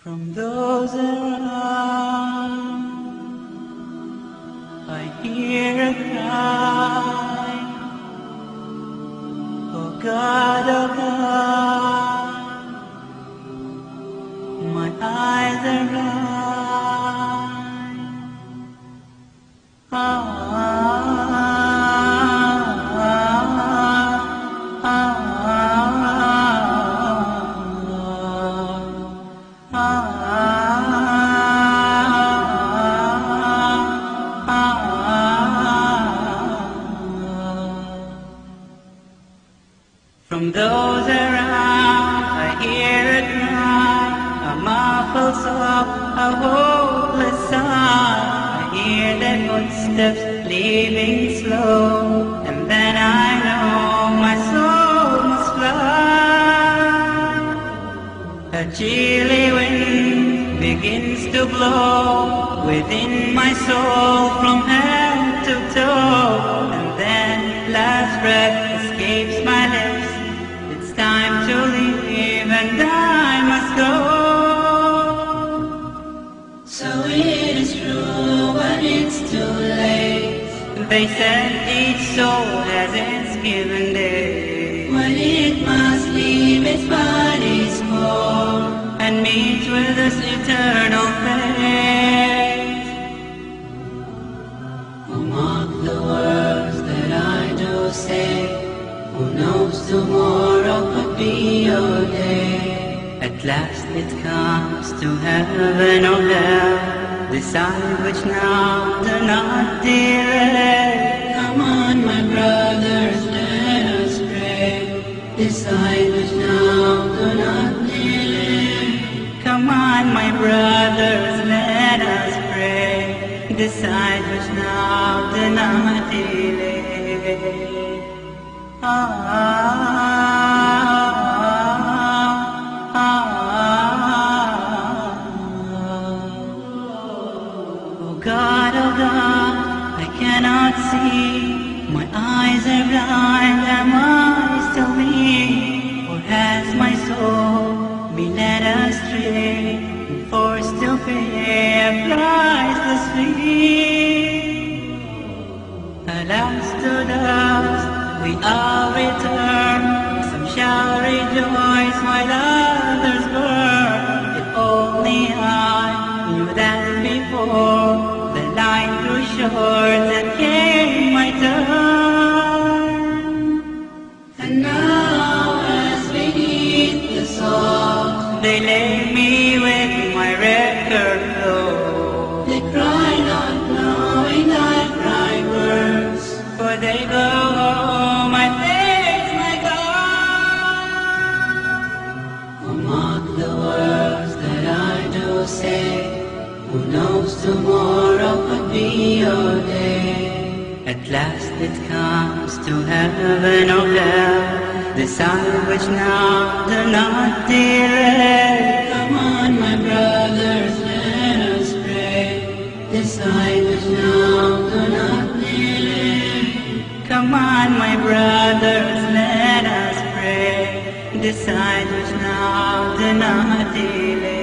From those around, I hear a cry. Oh God, my eyes are From those around, I hear a cry, a muffled sob, a hopeless sigh. I hear their footsteps leaving slow, and then I know my soul must fly. A chilly wind begins to blow within my soul from head to toe, and then last breath escapes my lips. It's time to leave and I must go. So it is true, but it's too late. They said each soul has its given day, when it must leave its body's core and meet with its eternal fate. Who mark the words that I do say? Who knows tomorrow could be your day? At last it comes to heaven or hell. Decide which now, do not delay. Come on, my brothers, let us pray. Decide which now, do not delay. Come on, my brothers, let us pray. Decide which now, do not delay. Oh God, I cannot see. My eyes are blind, am I still me? Or has my soul been led astray and forced to pay a priceless fee? Alas, to dust we all return. Some shall rejoice while others burn. If only I knew that before the line grew short and came my turn. And now as beneath the salt, They lay me with my record low. they cry not knowing I cry words. For they go home, I face my God. Who mark the words that I do say? Who knows tomorrow could be your day? At last it comes to heaven or hell. Decide which now, do not delay. Come on, my brothers, let us pray. Decide which now, do not delay. Come on, my brothers, let us pray. Decide which now, do not delay.